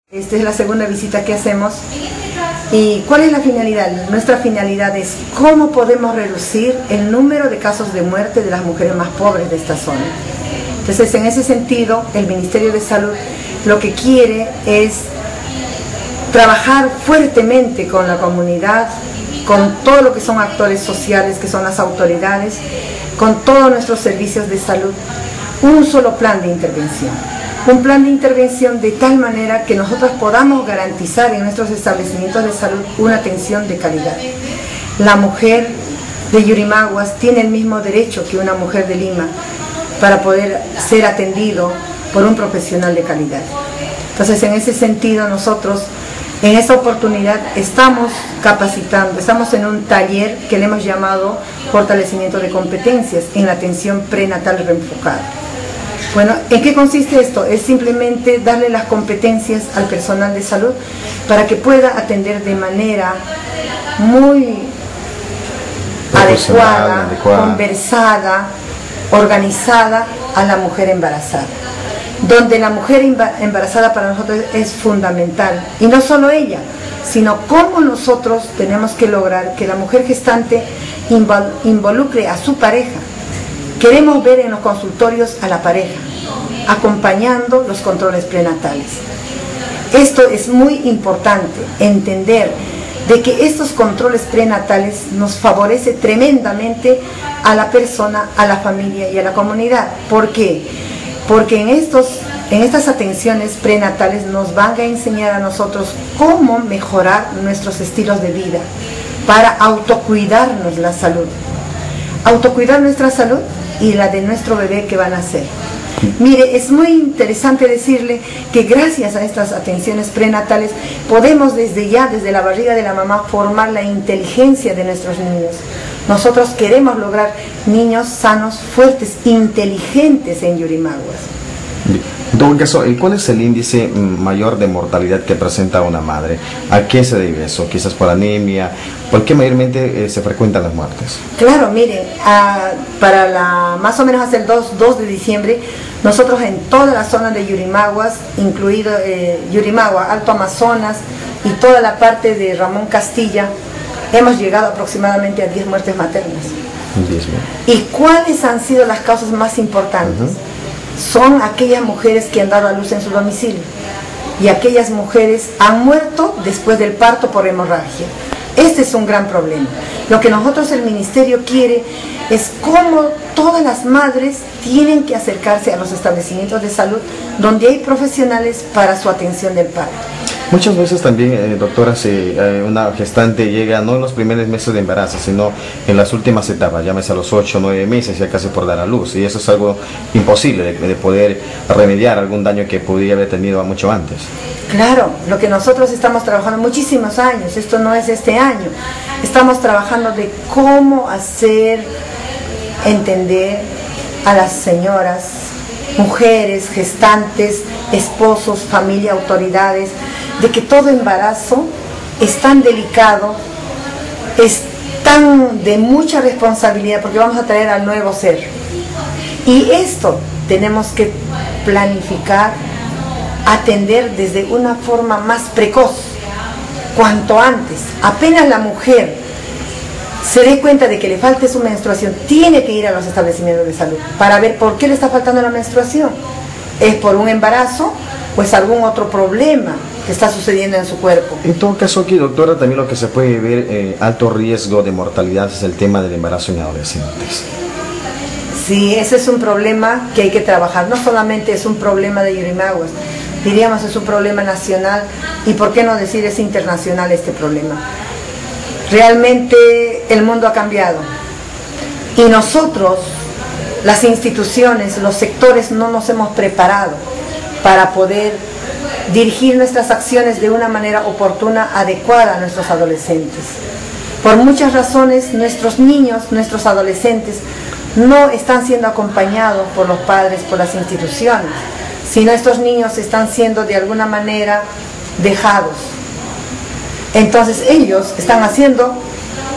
Esta es la segunda visita que hacemos. ¿Y cuál es la finalidad? Nuestra finalidad es cómo podemos reducir el número de casos de muerte de las mujeres más pobres de esta zona. Entonces, en ese sentido, el Ministerio de Salud lo que quiere es trabajar fuertemente con la comunidad, con todo lo que son actores sociales, que son las autoridades, con todos nuestros servicios de salud, un solo plan de intervención. Un plan de intervención de tal manera que nosotros podamos garantizar en nuestros establecimientos de salud una atención de calidad. La mujer de Yurimaguas tiene el mismo derecho que una mujer de Lima para poder ser atendido por un profesional de calidad. Entonces, en ese sentido, nosotros en esta oportunidad estamos capacitando, estamos en un taller que le hemos llamado Fortalecimiento de Competencias en la Atención Prenatal Reenfocada. Bueno, ¿en qué consiste esto? Es simplemente darle las competencias al personal de salud para que pueda atender de manera muy adecuada, conversada, organizada a la mujer embarazada. Donde la mujer embarazada para nosotros es fundamental. Y no solo ella, sino cómo nosotros tenemos que lograr que la mujer gestante involucre a su pareja. Queremos ver en los consultorios a la pareja, acompañando los controles prenatales. Esto es muy importante, entender de que estos controles prenatales nos favorece tremendamente a la persona, a la familia y a la comunidad. ¿Por qué? Porque en estas atenciones prenatales nos van a enseñar a nosotros cómo mejorar nuestros estilos de vida para autocuidarnos la salud. Autocuidar nuestra salud y la de nuestro bebé que van a nacer. Mire, es muy interesante decirle que gracias a estas atenciones prenatales podemos desde la barriga de la mamá formar la inteligencia de nuestros niños. Nosotros queremos lograr niños sanos, fuertes, inteligentes en Yurimaguas. En todo caso, ¿cuál es el índice mayor de mortalidad que presenta una madre? ¿A qué se debe eso? Quizás por anemia. ¿Por qué mayormente se frecuentan las muertes? Claro, miren, más o menos hasta el 2 de diciembre, nosotros en toda la zona de Yurimaguas, incluido Yurimagua, Alto Amazonas y toda la parte de Ramón Castilla, hemos llegado aproximadamente a 10 muertes maternas. 10.000. ¿Y cuáles han sido las causas más importantes? Son aquellas mujeres que han dado a luz en su domicilio y aquellas mujeres han muerto después del parto por hemorragia. Este es un gran problema. Lo que nosotros, el Ministerio, quiere es cómo todas las madres tienen que acercarse a los establecimientos de salud donde hay profesionales para su atención del parto. Muchas veces también, doctora, una gestante llega no en los primeros meses de embarazo, sino en las últimas etapas, llámese a los 8 o 9 meses, ya casi por dar a luz, y eso es algo imposible de poder remediar algún daño que pudiera haber tenido mucho antes. Claro, lo que nosotros estamos trabajando muchísimos años, esto no es este año, estamos trabajando de cómo hacer entender a las señoras, mujeres, gestantes, esposos, familia, autoridades, de que todo embarazo es tan delicado, es tan de mucha responsabilidad, porque vamos a traer al nuevo ser. Y esto tenemos que planificar, atender desde una forma más precoz, cuanto antes. Apenas la mujer se dé cuenta de que le falte su menstruación, tiene que ir a los establecimientos de salud para ver por qué le está faltando la menstruación. ¿Es por un embarazo o es algún otro problema que está sucediendo en su cuerpo? En todo caso aquí, doctora, también lo que se puede ver alto riesgo de mortalidad es el tema del embarazo en adolescentes. Sí, ese es un problema que hay que trabajar. No solamente es un problema de Yurimaguas, diríamos es un problema nacional y por qué no decir es internacional este problema. Realmente el mundo ha cambiado y nosotros, las instituciones, los sectores, no nos hemos preparado para poder dirigir nuestras acciones de una manera oportuna, adecuada a nuestros adolescentes. Por muchas razones, nuestros niños, nuestros adolescentes, no están siendo acompañados por los padres, por las instituciones, sino estos niños están siendo de alguna manera dejados. Entonces ellos están haciendo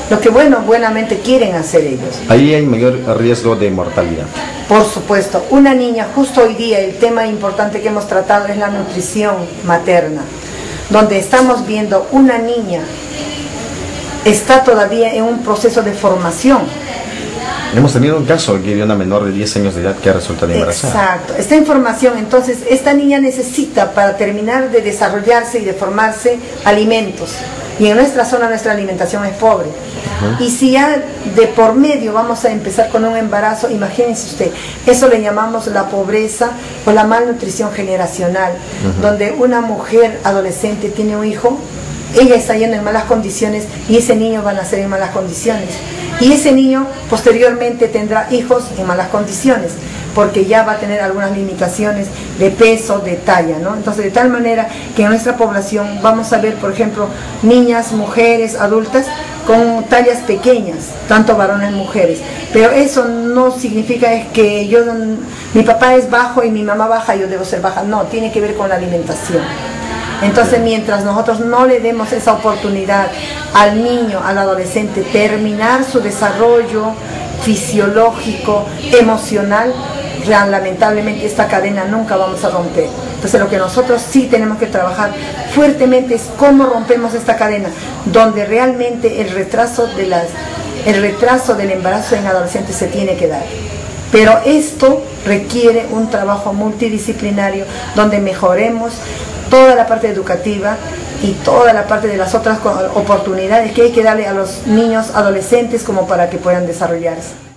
lo que buenamente quieren hacer ellos. Ahí hay mayor riesgo de mortalidad. Por supuesto, una niña, justo hoy día el tema importante que hemos tratado es la nutrición materna, donde estamos viendo una niña está todavía en un proceso de formación. Hemos tenido un caso que de una menor de 10 años de edad que ha resultado embarazada. Exacto, está en formación, entonces esta niña necesita, para terminar de desarrollarse y de formarse, alimentos. Y en nuestra zona nuestra alimentación es pobre. Y si ya de por medio vamos a empezar con un embarazo, imagínense usted, eso le llamamos la pobreza o la malnutrición generacional, donde una mujer adolescente tiene un hijo, ella está yendo en malas condiciones y ese niño va a nacer en malas condiciones. Y ese niño posteriormente tendrá hijos en malas condiciones, porque ya va a tener algunas limitaciones de peso, de talla, ¿no? Entonces, de tal manera que en nuestra población vamos a ver, por ejemplo, niñas, mujeres, adultas con tallas pequeñas, tanto varones como mujeres. Pero eso no significa que mi papá es bajo y mi mamá baja, yo debo ser baja. No, tiene que ver con la alimentación. Entonces, mientras nosotros no le demos esa oportunidad al niño, al adolescente, terminar su desarrollo fisiológico, emocional, lamentablemente esta cadena nunca vamos a romper. Entonces, lo que nosotros sí tenemos que trabajar fuertemente es cómo rompemos esta cadena, donde realmente el retraso del embarazo en adolescentes se tiene que dar. Pero esto requiere un trabajo multidisciplinario donde mejoremos toda la parte educativa y toda la parte de las otras oportunidades que hay que darle a los niños adolescentes como para que puedan desarrollarse.